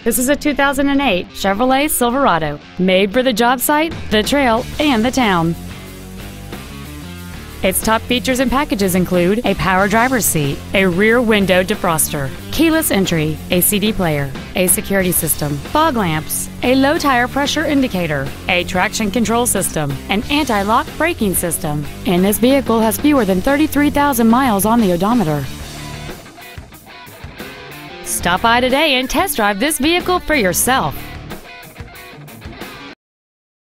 This is a 2008 Chevrolet Silverado, made for the job site, the trail, and the town. Its top features and packages include a power driver's seat, a rear window defroster, keyless entry, a CD player, a security system, fog lamps, a low tire pressure indicator, a traction control system, an anti-lock braking system, and this vehicle has fewer than 33,000 miles on the odometer. Stop by today and test drive this vehicle for yourself.